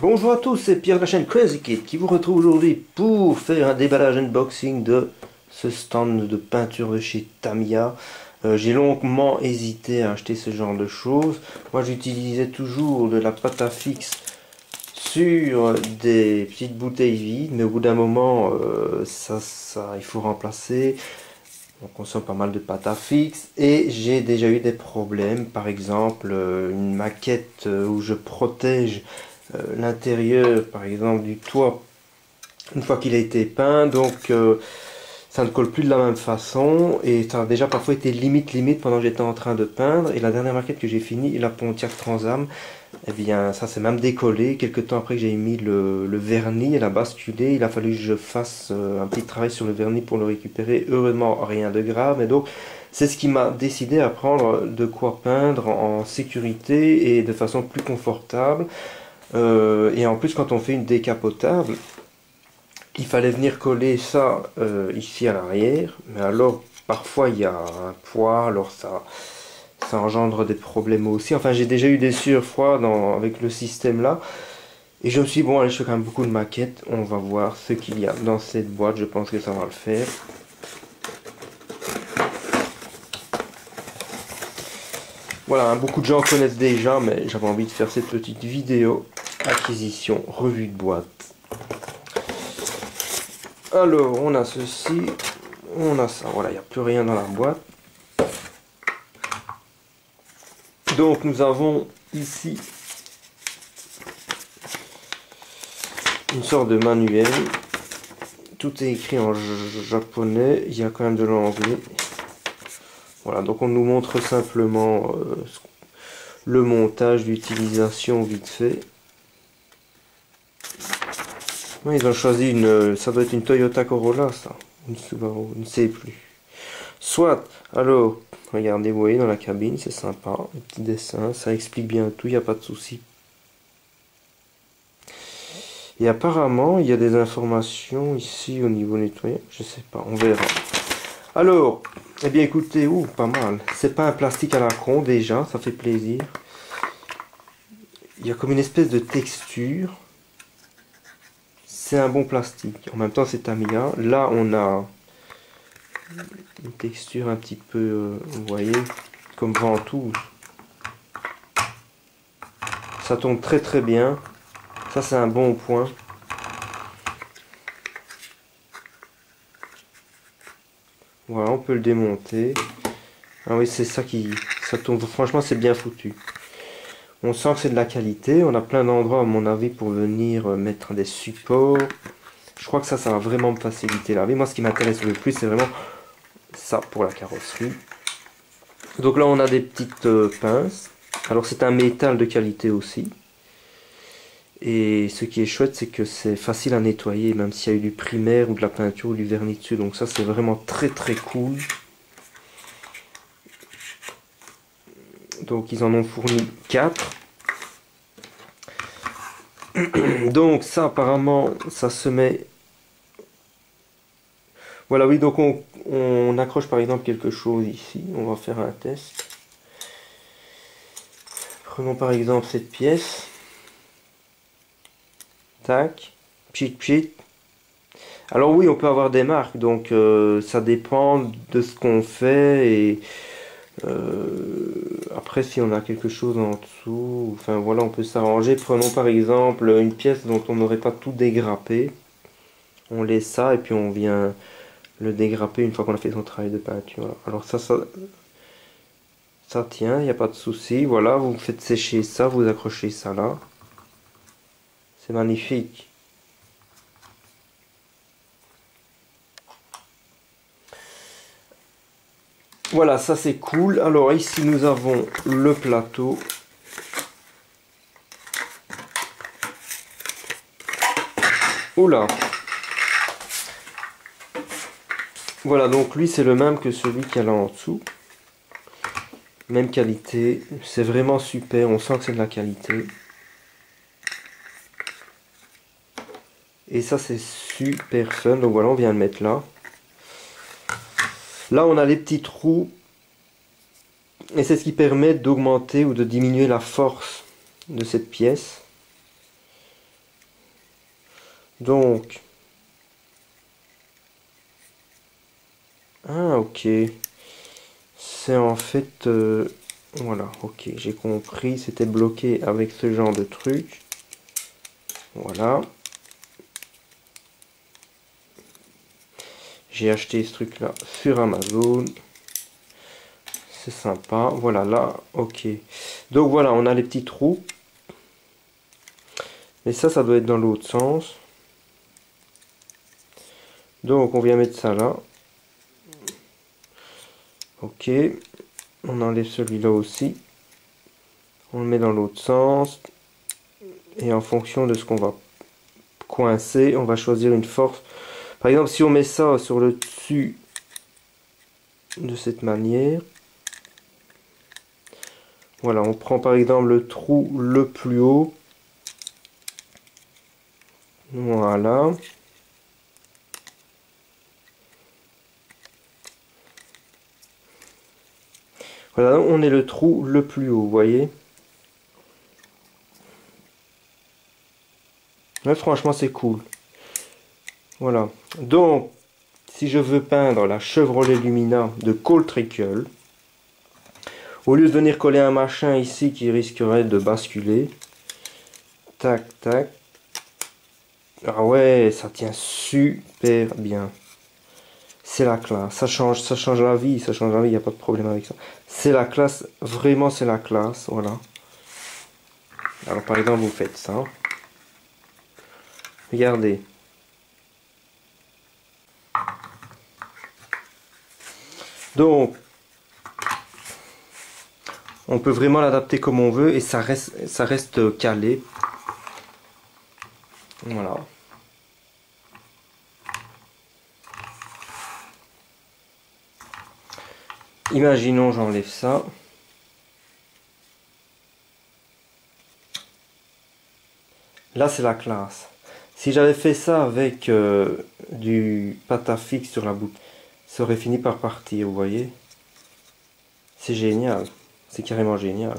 Bonjour à tous, c'est Pierre de la chaîne Crazy Kid qui vous retrouve aujourd'hui pour faire un déballage unboxing de ce stand de peinture de chez Tamiya. J'ai longuement hésité à acheter ce genre de choses. Moi j'utilisais toujours de la pâte à fixe sur des petites bouteilles vides, mais au bout d'un moment il faut remplacer. On consomme pas mal de pâte à fixe et j'ai déjà eu des problèmes, par exemple une maquette où je protège l'intérieur par exemple du toit une fois qu'il a été peint, donc ça ne colle plus de la même façon et ça a déjà parfois été limite pendant que j'étais en train de peindre. Et la dernière maquette que j'ai fini, la Pontiac Transam, eh bien ça s'est même décollé quelques temps après que j'ai mis le vernis. Elle a basculé, il a fallu que je fasse un petit travail sur le vernis pour le récupérer. Heureusement rien de grave, mais donc c'est ce qui m'a décidé à prendre de quoi peindre en sécurité et de façon plus confortable. Et en plus, quand on fait une décapotable, il fallait venir coller ça ici à l'arrière. Mais alors, parfois, il y a un poids, alors ça engendre des problèmes aussi. Enfin, j'ai déjà eu des surfroids avec le système là. Et je me suis dit, bon, allez, je fais quand même beaucoup de maquettes. On va voir ce qu'il y a dans cette boîte. Je pense que ça va le faire. Voilà, hein, beaucoup de gens connaissent déjà, mais j'avais envie de faire cette petite vidéo acquisition, revue de boîte. Alors, on a ceci, on a ça, voilà, il n'y a plus rien dans la boîte. Donc, nous avons ici une sorte de manuel. Tout est écrit en japonais, il y a quand même de l'anglais. Voilà, donc on nous montre simplement le montage, l'utilisation vite fait. Ouais, ils ont choisi ça doit être une Toyota Corolla, ça, une Subaru, je ne sais plus. Soit, alors, regardez, vous voyez dans la cabine, c'est sympa, le petit dessin, ça explique bien tout, il n'y a pas de souci. Et apparemment, il y a des informations ici au niveau nettoyage, je sais pas, on verra. Alors, eh bien écoutez, pas mal. C'est pas un plastique à la con déjà, ça fait plaisir. Il y a comme une espèce de texture. C'est un bon plastique. En même temps, c'est Tamiya. Là, on a une texture un petit peu, vous voyez, comme ventouse. Ça tombe très bien. Ça, c'est un bon point. Voilà, on peut le démonter. Ah oui, c'est ça qui... Ça tombe. Franchement, c'est bien foutu. On sent que c'est de la qualité. On a plein d'endroits, à mon avis, pour venir mettre des supports. Je crois que ça va vraiment me faciliter la vie. Moi, ce qui m'intéresse le plus, c'est vraiment ça pour la carrosserie. Donc là, on a des petites pinces. Alors, c'est un métal de qualité aussi. Et ce qui est chouette, c'est que c'est facile à nettoyer, même s'il y a eu du primaire ou de la peinture ou du vernis dessus. Donc ça, c'est vraiment très cool. Donc ils en ont fourni 4. Donc ça, apparemment, ça se met... Voilà, oui, donc on accroche par exemple quelque chose ici. On va faire un test. Prenons par exemple cette pièce. Tac, pchit. Alors oui, on peut avoir des marques, donc ça dépend de ce qu'on fait et après si on a quelque chose en dessous, enfin voilà, on peut s'arranger. Prenons par exemple une pièce dont on n'aurait pas tout dégrappé. On laisse ça et puis on vient le dégrapper une fois qu'on a fait son travail de peinture. Alors ça tient, il n'y a pas de souci. Voilà, vous faites sécher ça, vous accrochez ça là. C'est magnifique. Voilà, ça c'est cool. Alors ici nous avons le plateau. Oula. Voilà, donc lui c'est le même que celui qu'il y a là en dessous. Même qualité. C'est vraiment super, on sent que c'est de la qualité. Et ça c'est super fun. Donc voilà, on vient le mettre là. Là on a les petits trous. Et c'est ce qui permet d'augmenter ou de diminuer la force de cette pièce. Donc, ah ok, c'est en fait, voilà, ok, j'ai compris, c'était bloqué avec ce genre de truc. Voilà. J'ai acheté ce truc là sur Amazon. C'est sympa. Voilà, là, ok. Donc voilà, on a les petits trous. Mais ça doit être dans l'autre sens. Donc on vient mettre ça là. Ok. On enlève celui-là aussi. On le met dans l'autre sens. Et en fonction de ce qu'on va coincer, on va choisir une force. Par exemple, si on met ça sur le dessus de cette manière. Voilà, on prend par exemple le trou le plus haut. Voilà. Voilà, on est le trou le plus haut, vous voyez. Ouais, franchement, c'est cool. Voilà. Donc, si je veux peindre la Chevrolet Lumina de Cole Trickle, au lieu de venir coller un machin ici qui risquerait de basculer, tac, tac. Ah ouais, ça tient super bien. C'est la classe. Ça change la vie, il n'y a pas de problème avec ça. C'est la classe, vraiment c'est la classe, voilà. Alors par exemple, vous faites ça. Regardez. Donc, on peut vraiment l'adapter comme on veut et ça reste calé. Voilà. Imaginons, j'enlève ça. Là, c'est la classe. Si j'avais fait ça avec du pâte sur la boucle, ça aurait fini par partir, vous voyez. C'est génial. C'est carrément génial.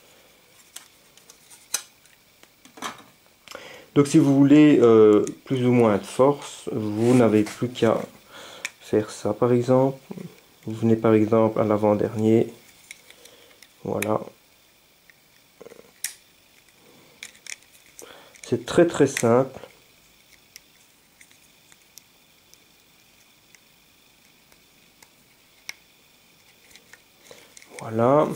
Donc si vous voulez plus ou moins de force, vous n'avez plus qu'à faire ça par exemple. Vous venez par exemple à l'avant-dernier. Voilà. C'est très très simple. Voilà.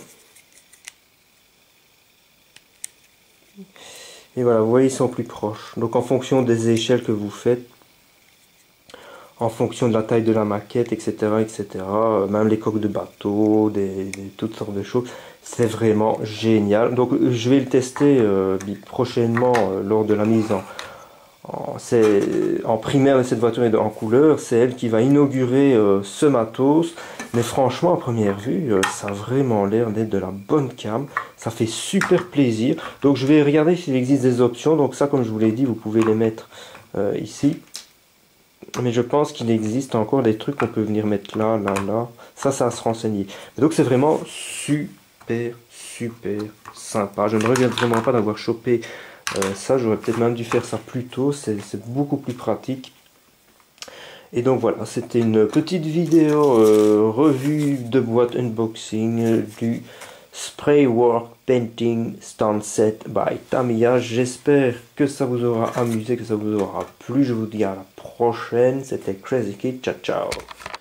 Et voilà, vous voyez, ils sont plus proches. Donc en fonction des échelles que vous faites, en fonction de la taille de la maquette, etc., etc., même les coques de bateau, toutes sortes de choses, c'est vraiment génial. Donc je vais le tester prochainement lors de la mise en primaire de cette voiture et en couleur. C'est elle qui va inaugurer ce matos. Mais franchement, à première vue, ça a vraiment l'air d'être de la bonne cam. Ça fait super plaisir. Donc je vais regarder s'il existe des options. Donc ça, comme je vous l'ai dit, vous pouvez les mettre ici. Mais je pense qu'il existe encore des trucs qu'on peut venir mettre là, là, là. Ça à se renseigner. Donc c'est vraiment super, super sympa. Je ne regrette vraiment pas d'avoir chopé ça. J'aurais peut-être même dû faire ça plus tôt. C'est beaucoup plus pratique. Et donc voilà, c'était une petite vidéo revue de boîte unboxing du Spraywork Painting Stand Set by Tamiya. J'espère que ça vous aura amusé, que ça vous aura plu. Je vous dis à la prochaine. C'était Crazy Kid. Ciao, ciao.